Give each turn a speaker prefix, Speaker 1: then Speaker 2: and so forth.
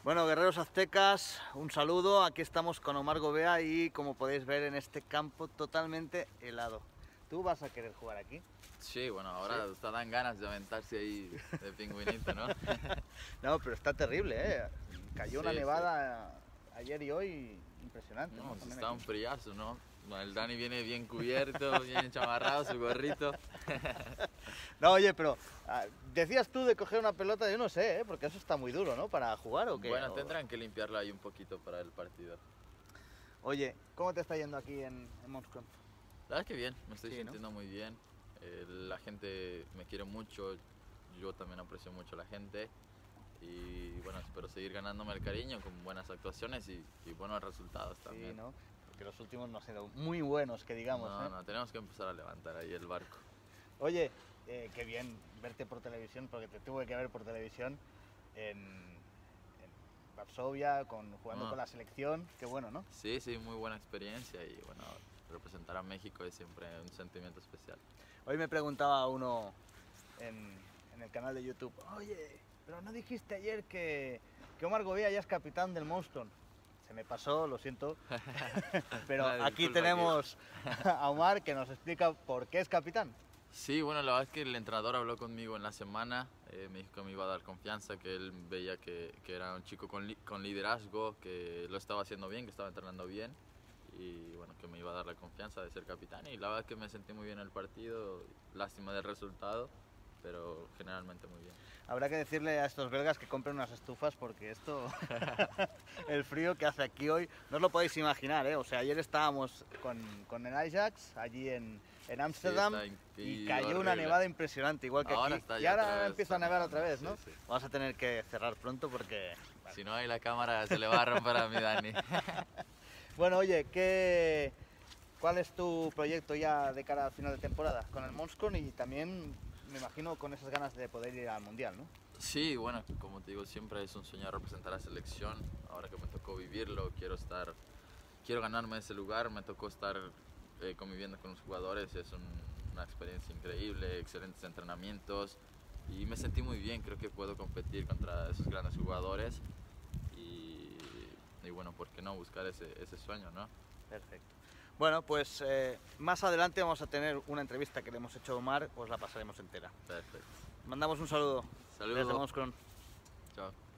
Speaker 1: Bueno, guerreros aztecas, un saludo. Aquí estamos con Omar Gobea y como podéis ver en este campo totalmente helado. ¿Tú vas a querer jugar aquí?
Speaker 2: Sí, bueno, ahora te dan ganas de aventarse ahí de pingüinito, ¿no?
Speaker 1: No, pero está terrible, ¿eh? Cayó una
Speaker 2: Sí, sí.
Speaker 1: nevada ayer y hoy impresionante, ¿no?
Speaker 2: No,
Speaker 1: También
Speaker 2: está
Speaker 1: aquí.
Speaker 2: un friazo, ¿no? El Dani viene bien cubierto, bien chamarrado, su gorrito.
Speaker 1: No, oye, pero decías tú de coger una pelota, yo no sé, ¿eh? Porque eso está muy duro, ¿no? ¿Para jugar o qué?
Speaker 2: Bueno, tendrán que limpiarla ahí un poquito para el partido.
Speaker 1: Oye, ¿cómo te está yendo aquí en Monscon?
Speaker 2: La verdad es que bien, me estoy
Speaker 1: Sí, ¿no?
Speaker 2: sintiendo muy bien. La gente me quiere mucho, yo también aprecio mucho a la gente. Y bueno, espero seguir ganándome el cariño con buenas actuaciones y buenos resultados también.
Speaker 1: Sí, ¿no? Porque los últimos no han sido muy buenos, que digamos,
Speaker 2: No,
Speaker 1: ¿eh?
Speaker 2: no, tenemos que empezar a levantar ahí el barco.
Speaker 1: Oye, qué bien verte por televisión, porque te tuve que ver por televisión en Varsovia, jugando con la selección, qué bueno, ¿no?
Speaker 2: Sí, sí, muy buena experiencia y bueno, representar a México es siempre un sentimiento especial.
Speaker 1: Hoy me preguntaba uno en el canal de YouTube, oye, pero ¿no dijiste ayer que Omar Gobea ya es capitán del Monstron? Se me pasó, lo siento, pero aquí tenemos a Omar que nos explica por qué es capitán.
Speaker 2: Sí, bueno, la verdad es que el entrenador habló conmigo en la semana, me dijo que me iba a dar confianza, que él veía que era un chico con liderazgo, que lo estaba haciendo bien, que estaba entrenando bien y bueno, que me iba a dar la confianza de ser capitán y la verdad es que me sentí muy bien en el partido, lástima del resultado, pero generalmente muy bien.
Speaker 1: Habrá que decirle a estos belgas que compren unas estufas porque esto, el frío que hace aquí hoy, no os lo podéis imaginar, ¿eh? O sea, ayer estábamos con el Ajax allí en Ámsterdam y cayó
Speaker 2: horrible.
Speaker 1: una nevada impresionante, igual que
Speaker 2: Ahora
Speaker 1: aquí.
Speaker 2: está
Speaker 1: Y
Speaker 2: ya
Speaker 1: ahora
Speaker 2: otra vez,
Speaker 1: empieza a nevar otra vez, ¿no?
Speaker 2: Sí, sí.
Speaker 1: Vamos a tener que cerrar pronto porque...
Speaker 2: Si no hay la cámara se le va a romper a mi Dani.
Speaker 1: Bueno, oye, ¿cuál es tu proyecto ya de cara al final de temporada con el Monscon y también, me imagino, con esas ganas de poder ir al Mundial, ¿no?
Speaker 2: Sí, bueno, como te digo, siempre es un sueño representar a la selección. Ahora que me tocó vivirlo, quiero ganarme ese lugar. Me tocó estar conviviendo con los jugadores, es una experiencia increíble, excelentes entrenamientos y me sentí muy bien. Creo que puedo competir contra esos grandes jugadores y bueno, ¿por qué no buscar ese sueño, no?
Speaker 1: Perfecto. Bueno, pues más adelante vamos a tener una entrevista que le hemos hecho a Omar, os la pasaremos entera.
Speaker 2: Perfecto.
Speaker 1: Mandamos un saludo.
Speaker 2: Saludos.
Speaker 1: Desde Monscon.
Speaker 2: Chao.